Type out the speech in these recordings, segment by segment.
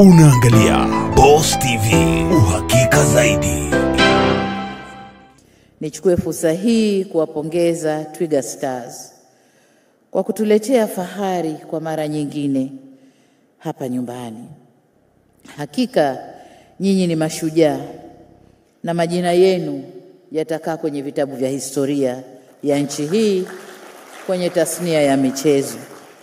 Unaangalia Boss TV, uhakika zaidi. Nichukue fursa hii kuwapongeza Twiga Stars kwa kutuletea fahari kwa mara nyingine hapa nyumbani. Hakika nyinyi ni mashujaa na majina yenu yatakaa kwenye vitabu vya historia ya nchi hii kwenye tasnia ya michezo.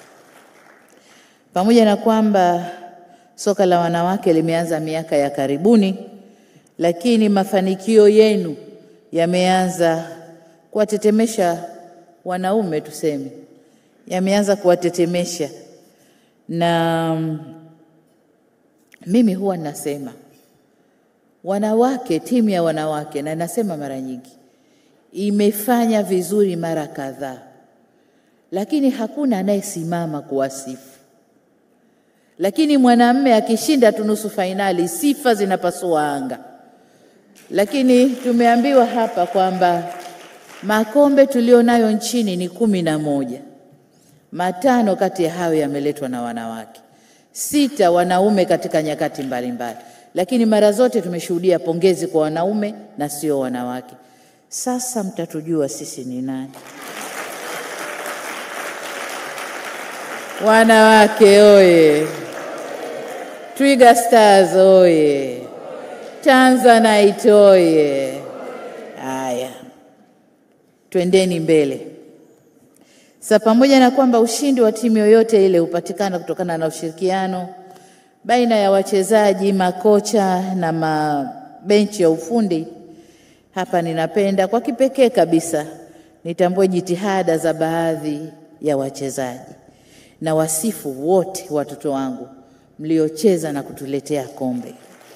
Pamoja na kwamba soka la wanawake limeanza miaka ya karibuni, lakini mafanikio yenu yameanza kuwatetemesha wanaume, tuseme. Yameanza kuwatetemesha. Na mimi huwa nasema wanawake, timu ya wanawake, na nasema mara nyingi, imefanya vizuri mara kadhaa, lakini hakuna anayesimama kuwasifu. Lakini mwanamume akishinda tu nusu fainali, sifa zinapasua anga. Lakini tumeambiwa hapa kwamba makombe tulionayo nchini ni 11. 5 kati ya hayo yameletwa na wanawake, 6 wanaume katika nyakati mbalimbali. Lakini mara zote tumeshuhudia pongezi kwa wanaume na sio wanawake. Sasa mtatujua sisi ni nani. Wanawake oye! Twiga Stars oye! Tanzanite oye! Haya, twendeni mbele. Sasa pamoja na kwamba ushindi wa timu yoyote ile hupatikana kutokana na ushirikiano baina ya wachezaji, makocha na mabenchi ya ufundi, hapa ninapenda kwa kipekee kabisa nitambue jitihada za baadhi ya wachezaji na wasifu wote watoto wangu mliocheza na kutuletea kombe.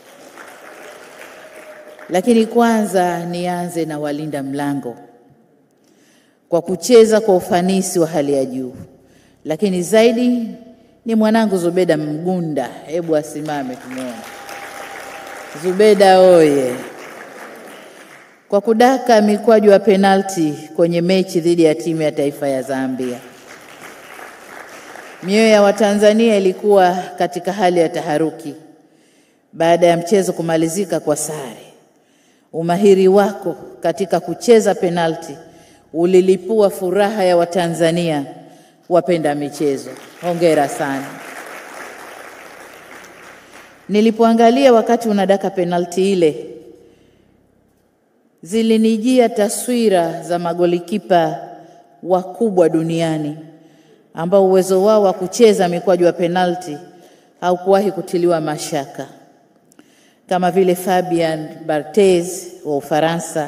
Lakini kwanza nianze na walinda mlango kwa kucheza kwa ufanisi wa hali ya juu. Lakini zaidi ni mwanangu Zubeda Mgunda. Hebu asimame tumeona. Zubeda oye! Kwa kudaka mikwaju wa penalti kwenye mechi dhidi ya timu ya taifa ya Zambia. Mioyo ya Watanzania ilikuwa katika hali ya taharuki baada ya mchezo kumalizika kwa sare. Umahiri wako katika kucheza penalti ulilipua furaha ya Watanzania wapenda michezo. Hongera sana. Nilipoangalia wakati unadaka penalti ile, zilinijia taswira za magolikipa wakubwa duniani ambao uwezo wao wa kucheza mikwaju wa penalti haukuwahi kutiliwa mashaka, kama vile Bartez wa Ufaransa,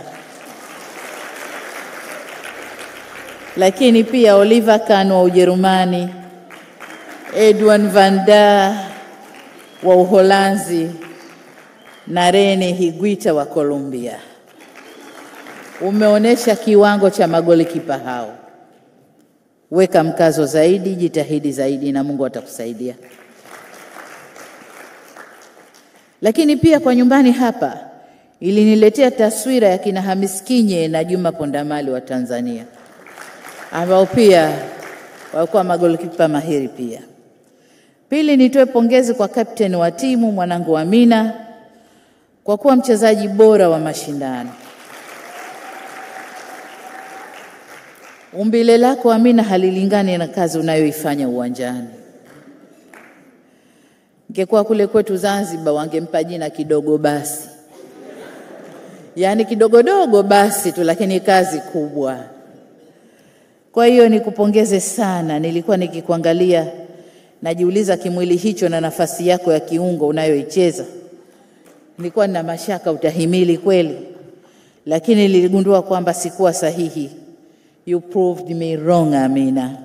lakini pia Kahn wa Ujerumani, Edwin van der wa Uholanzi na Rene Higuita wa Colombia. Umeonesha kiwango cha magolikipa hao. Weka mkazo zaidi, jitahidi zaidi na Mungu atakusaidia. Lakini pia kwa nyumbani hapa iliniletea taswira ya kina Hamis Kinye na Juma Pondamali wa Tanzania, ambao pia walikuwa magolikipa mahiri pia. Pili, nitoe pongezi kwa captain wa timu mwanangu Amina kwa kuwa mchezaji bora wa mashindano. Umbile lako Amina halilingani na kazi unayoifanya uwanjani. Ingekuwa kule kwetu Zanzibar wangempa jina kidogo basi. Yaani kidogodogo basi tu, lakini kazi kubwa. Kwa hiyo nikupongeze sana. Nilikuwa nikikuangalia najiuliza kimwili hicho na nafasi yako ya kiungo unayoicheza, nilikuwa nina mashaka utahimili kweli, lakini niligundua kwamba sikuwa sahihi. You proved me wrong, Amina.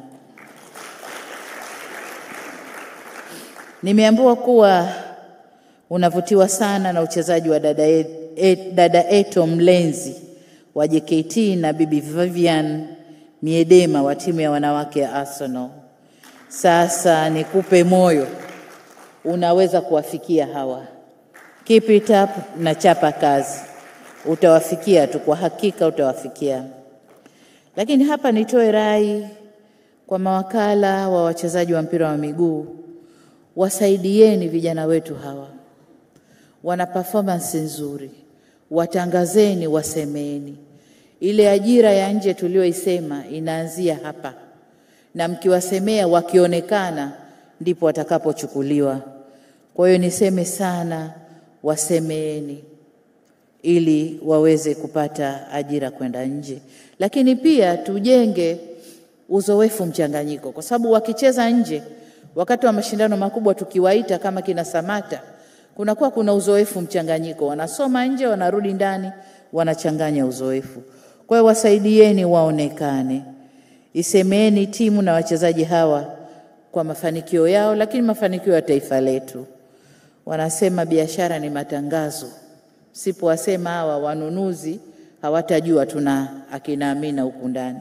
Nimeambiwa kuwa unavutiwa sana na uchezaji wa dada Eto Mlenzi wa JKT na bibi Vivian Miedema wa timu ya wanawake ya Arsenal. Sasa nikupe moyo, unaweza kuwafikia hawa. Keep it up na chapa kazi. Utawafikia tu, kwa hakika utawafikia. Lakini hapa nitoe rai kwa mawakala wa wachezaji wa mpira wa miguu wasaidieni vijana wetu hawa. Wana performance nzuri. Watangazeni, wasemeni. Ile ajira ya nje tulioisema inaanzia hapa. Na mkiwasemea wakionekana ndipo watakapochukuliwa. Kwa hiyo niseme sana, wasemeni ili waweze kupata ajira kwenda nje. Lakini pia tujenge uzoefu mchanganyiko, kwa sababu wakicheza nje wakati wa mashindano makubwa tukiwaita kama kina Samata, kunakuwa kuna uzoefu mchanganyiko. Wanasoma nje, wanarudi ndani, wanachanganya uzoefu. Kwa hiyo wasaidieni waonekane. Isemeni timu na wachezaji hawa kwa mafanikio yao, lakini mafanikio ya taifa letu. Wanasema biashara ni matangazo. Sipowasema hawa wanunuzi hawatajua tuna akina Amina huku ndani.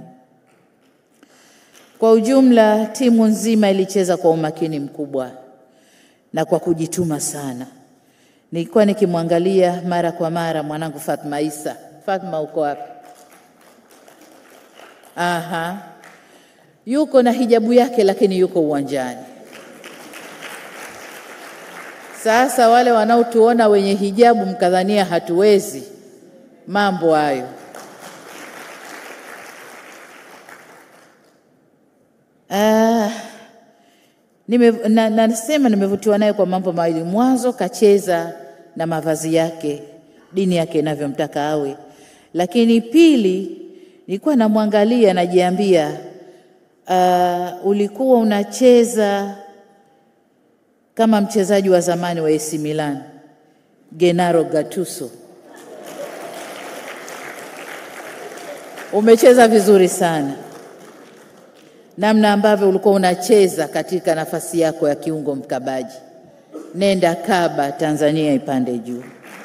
Kwa ujumla timu nzima ilicheza kwa umakini mkubwa na kwa kujituma sana. Nilikuwa nikimwangalia mara kwa mara mwanangu Fatma Isa. Fatma uko wapi? Aha. Yuko na hijabu yake lakini yuko uwanjani. Sasa wale wanaotuona wenye hijabu mkadhania hatuwezi mambo hayo. Nasema nimevutiwa naye kwa mambo mawili. Mwanzo kacheza na mavazi yake, dini yake inavyomtaka awe. Lakini pili, nilikuwa namwangalia najiambia, ulikuwa unacheza kama mchezaji wa zamani wa AC Milan, Gennaro Gattuso. Umecheza vizuri sana. Namna ambavyo ulikuwa unacheza katika nafasi yako ya kiungo mkabaji. Nenda kaba, Tanzania ipande juu.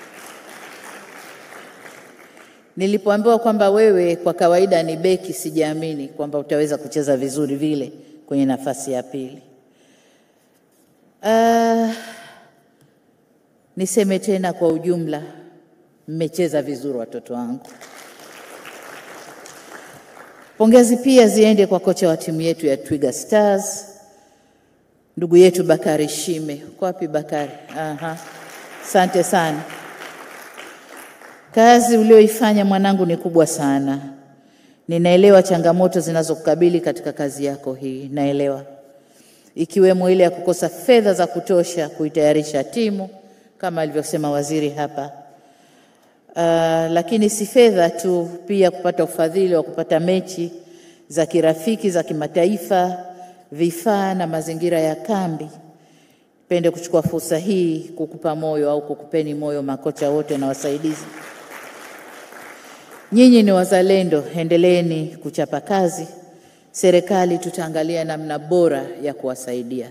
Nilipoambiwa kwamba wewe kwa kawaida ni beki, sijaamini kwamba utaweza kucheza vizuri vile kwenye nafasi ya pili. Niseme tena kwa ujumla, mmecheza vizuri watoto wangu. Pongezi pia ziende kwa kocha wa timu yetu ya Twiga Stars, ndugu yetu Bakari Shime. Uko wapi Bakari? Aha. Asante sana. Kazi ulioifanya mwanangu ni kubwa sana. Ninaelewa changamoto zinazokukabili katika kazi yako hii, naelewa. Ikiwemo ile ya kukosa fedha za kutosha kuitayarisha timu kama alivyosema waziri hapa. Lakini si fedha tu, pia kupata ufadhili wa kupata mechi za kirafiki za kimataifa, vifaa na mazingira ya kambi. Pende kuchukua fursa hii kukupa moyo au kukupeni moyo makocha wote na wasaidizi. Nyinyi ni wazalendo, endeleeni kuchapa kazi. Serikali tutaangalia namna bora ya kuwasaidia.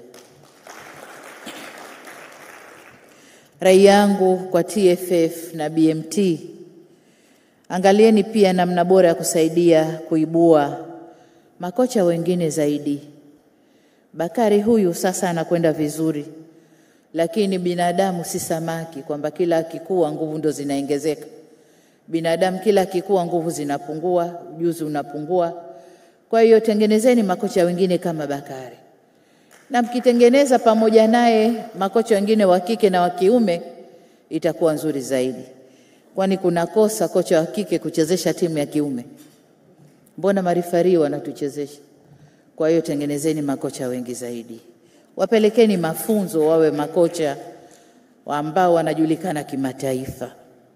Rai yangu kwa TFF na BMT, angalieni pia namna bora ya kusaidia kuibua makocha wengine zaidi. Bakari huyu sasa anakwenda vizuri, lakini binadamu si samaki kwamba kila akikua nguvu ndo zinaongezeka. Binadamu kila akikua nguvu zinapungua, ujuzi unapungua. Kwa hiyo tengenezeni makocha wengine kama Bakari. Na mkitengeneza pamoja naye makocha wengine wa kike na wa kiume itakuwa nzuri zaidi. Kwani kuna kosa kocha wa kike kuchezesha timu ya kiume? Mbona marifari wanatuchezesha? Kwa hiyo tengenezeni makocha wengi zaidi. Wapelekeni mafunzo wawe makocha ambao wanajulikana kimataifa.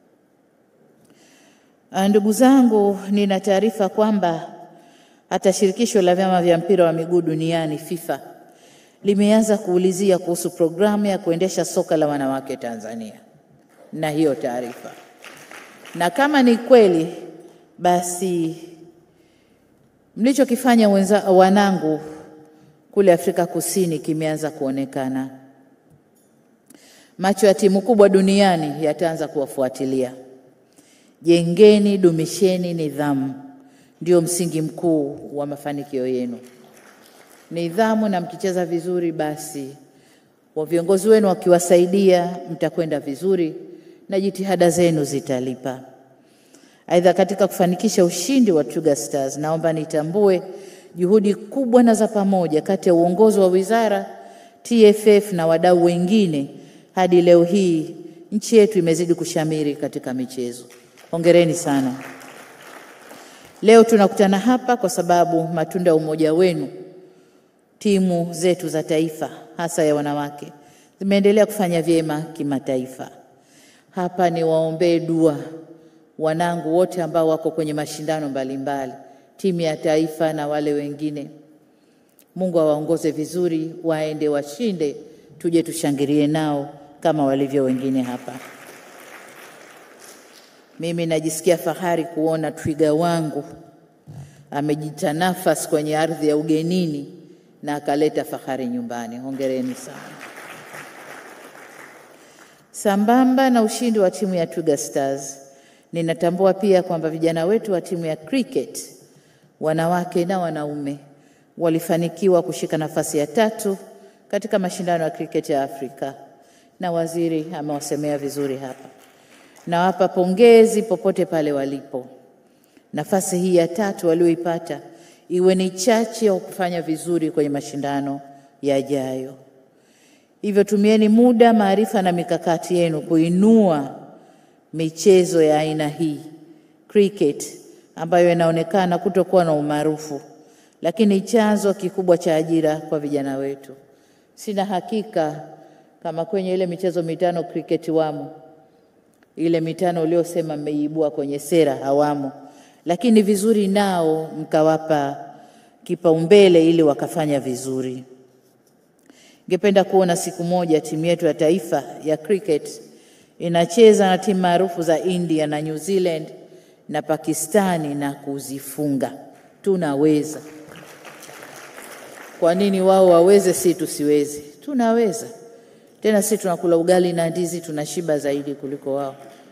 Ndugu zangu, nina taarifa kwamba hata shirikisho la vyama vya mpira wa miguu duniani FIFA limeanza kuulizia kuhusu programu ya kuendesha soka la wanawake Tanzania. Na hiyo taarifa. Na kama ni kweli, basi mlichokifanya wanangu kule Afrika Kusini kimeanza kuonekana. Macho ya timu kubwa duniani yataanza kuwafuatilia. Jengeni, dumisheni nidhamu. Ndio msingi mkuu wa mafanikio yenu. Nidhamu, na mkicheza vizuri basi wa viongozi wenu wakiwasaidia mtakwenda vizuri na jitihada zenu zitalipa. Aidha, katika kufanikisha ushindi wa Twiga Stars, naomba nitambue juhudi kubwa na za pamoja kati ya uongozi wa wizara TFF na wadau wengine, hadi leo hii nchi yetu imezidi kushamiri katika michezo. Hongereni sana. Leo tunakutana hapa kwa sababu matunda ya umoja wenu, timu zetu za taifa hasa ya wanawake zimeendelea kufanya vyema kimataifa. Hapa ni waombee dua wanangu wote ambao wako kwenye mashindano mbalimbali, timu ya taifa na wale wengine. Mungu awaongoze vizuri, waende washinde, tuje tushangilie nao kama walivyo wengine hapa. Mimi najisikia fahari kuona twiga wangu amejita nafasi kwenye ardhi ya ugenini na akaleta fahari nyumbani. Hongereni sana. Sambamba na ushindi wa timu ya Twiga Stars, ninatambua pia kwamba vijana wetu wa timu ya cricket, wanawake na wanaume, walifanikiwa kushika nafasi ya 3 katika mashindano ya cricket ya Afrika, na waziri amewasemea vizuri hapa. Nawapa pongezi popote pale walipo. Nafasi hii ya 3 walioipata iwe ni chache ya kufanya vizuri kwenye mashindano yajayo. Hivyo tumieni muda, maarifa na mikakati yenu kuinua michezo ya aina hii, cricket, ambayo inaonekana kutokuwa na umaarufu, lakini chanzo kikubwa cha ajira kwa vijana wetu. Sina hakika kama kwenye ile michezo 5 cricket wamo, ile 5 uliosema mmeibua kwenye sera hawamo, lakini vizuri nao mkawapa kipaumbele ili wakafanya vizuri. Ningependa kuona siku moja timu yetu ya taifa ya cricket inacheza na timu maarufu za India na New Zealand na Pakistani na kuzifunga. Tunaweza. Kwa nini wao waweze, si tusiwezi? Tunaweza. Tena si tunakula ugali na ndizi, tunashiba zaidi kuliko wao.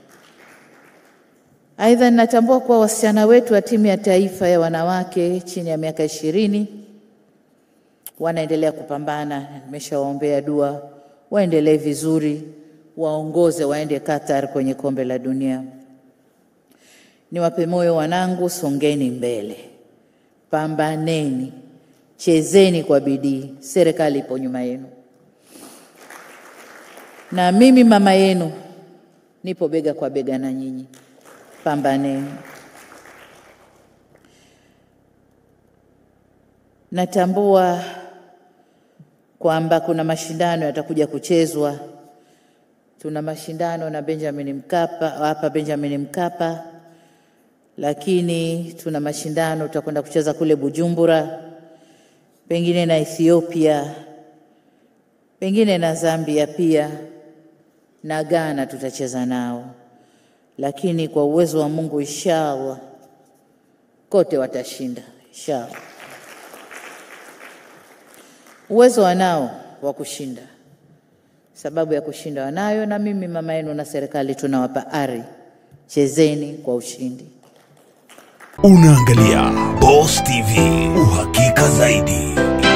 Aidha, ninatambua kuwa wasichana wetu wa timu ya taifa ya wanawake chini ya miaka 20 wanaendelea kupambana. Nimeshawaombea dua, waendelee vizuri, waongoze, waende Qatar kwenye kombe la dunia. Niwape moyo wanangu, songeni mbele, pambaneni, chezeni kwa bidii, serikali ipo nyuma yenu. Na mimi mama yenu nipo bega kwa bega na nyinyi, pambaneni. Natambua kwamba kuna mashindano yatakuja kuchezwa. Tuna mashindano na Benjamin Mkapa, hapa Benjamin Mkapa, lakini tuna mashindano tutakwenda kucheza kule Bujumbura, pengine na Ethiopia, pengine na Zambia pia, na Ghana tutacheza nao. Lakini kwa uwezo wa Mungu inshallah kote watashinda inshallah. Uwezo wanao wa kushinda, sababu ya kushinda wanayo, na mimi mama yenu na serikali tunawapa ari. Chezeni kwa ushindi. Unaangalia Boss TV, uhakika zaidi.